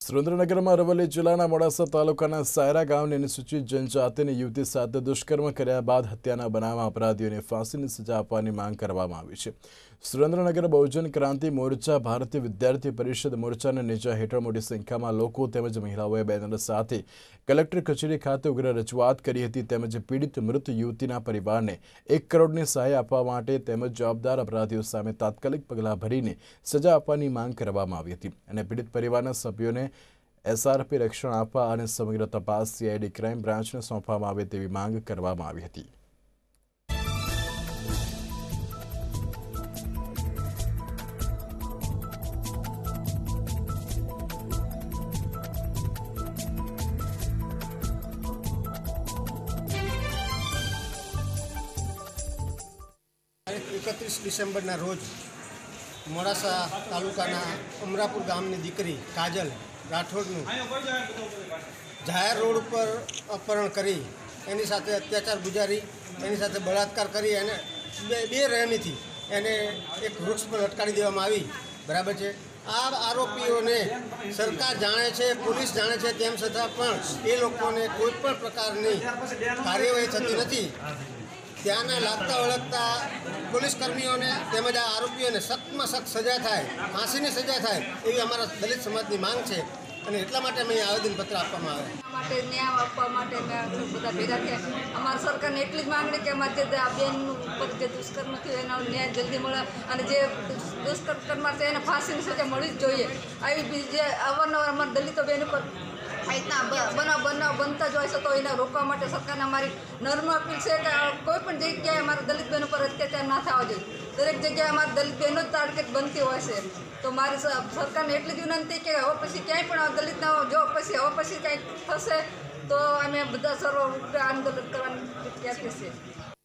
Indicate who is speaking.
Speaker 1: સુરેન્દ્રનગરમાં અરવલ્લી જિલ્લાના મોડાસા તાલુકાના સાયરા ગામની અનુસૂચિત જનજાતિની યુવતી સાથે દુષ્કર્મ કર્યા બાદ હત્યાના બનાવમાં અપરાધીઓને ફાંસીની સજા આપવાની માંગ કરવામાં આવી છે। સુરેન્દ્રનગર બહુજન ક્રાંતિ મોરચા, ભારતીય વિદ્યાર્થી પરિષદ મોરચાના નેજા હેઠળ મોટી સંખ્યામાં લોકો તેમજ મહિલાઓએ બેનર સાથે કલેક્ટર કચેરી ખાતે ઉગ્ર રજૂઆત કરી હતી તેમજ પીડિત મૃત યુવતીના પરિવારને 1 કરોડની સહાય આપવા માટે તેમજ જવાબદાર અપરાધીઓ સામે તાત્કાલિક પગલાં ભરીને સજા આપવાની માંગ કરવામાં આવી હતી અને પીડિત પરિવારના સભ્યોને એસઆરપી રક્ષણ આપવા અને સમગ્ર તપાસ સીઆઈડી ક્રાઇમ બ્રાન્ચને સોંપવામાં આવે તેવી માંગ કરવામાં આવી હતી।
Speaker 2: तारीख 31 ડિસેમ્બરના રોજ મોડાસા તાલુકાના અમરાપુર ગામની દીકરી કાજલ રાઠોડનું જાહેર રોડ ઉપર અપહરણ કરી એની સાથે અત્યાચાર ગુજારી એની સાથે બળાત્કાર કરી અને બે રહેમીથી એને એક વૃક્ષ પર લટકાવી દેવામાં આવી। બરાબર છે। આ આરોપીઓને સરકાર જાણે છે, પોલીસ જાણે છે, તેમ છતાં પણ એ લોકોને કોઈ પણ પ્રકારની કાર્યવાહી થતી નથી। ત્યાંના લાગતા વળગતા પોલીસ કર્મીઓને તેમજ આ આરોપીઓને સખ્તમાં સખ્ત સજા થાય, ફાંસીની સજા થાય એવી અમારા દલિત સમાજની માંગ છે અને એટલા માટે અમે આવેદનપત્ર આપવામાં આવે
Speaker 3: માટે ન્યાય આપવા માટે બધા ભેગા થયા। અમારી સરકારને એટલી જ માંગણી કે અમારે જે આ બેન ઉપર જે દુષ્કર્મ થયું એનો ન્યાય જલ્દી મળે અને જે દુષ્કર્મ કરનાર છે એને ફાંસીની સજા મળવી જ જોઈએ। આવી જે અવારનવાર અમારા દલિતો બેન ઉપર બનાવ બનતા જ હોય છે તો એને રોકવા માટે સરકારને અમારી નર્મ અપીલ છે કે કોઈ પણ જગ્યાએ અમારા દલિત બહેનો પર અત્યાચાર ના થવા જોઈએ। દરેક જગ્યાએ અમારી દલિત બહેનો જ ટાર્ગેટ બનતી હોય છે તો મારી સરકારને એટલી જ વિનંતી કે હવે પછી ક્યાંય પણ દલિતના જો હવે પછી કંઈક થશે તો અમે બધા સર્વ આંદોલન કરવાની તૈયાર છે।